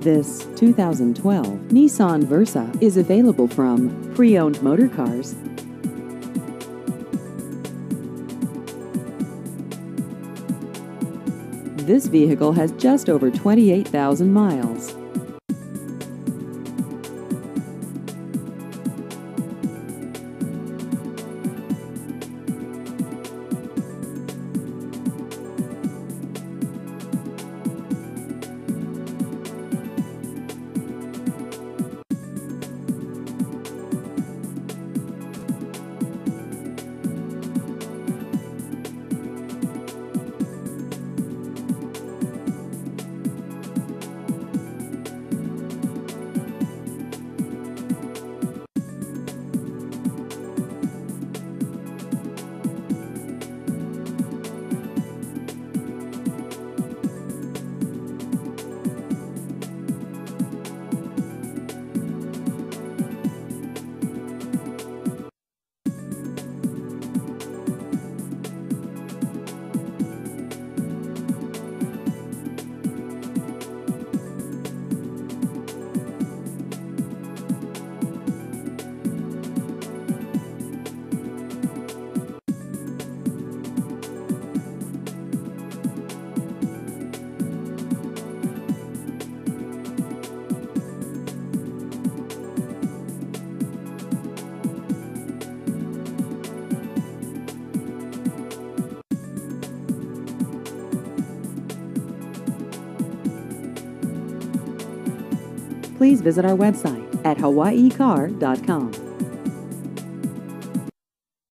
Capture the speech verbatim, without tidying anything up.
This two thousand twelve Nissan Versa is available from Pre-Owned Motor Cars. This vehicle has just over twenty-eight thousand miles. Please visit our website at hawaii car dot com.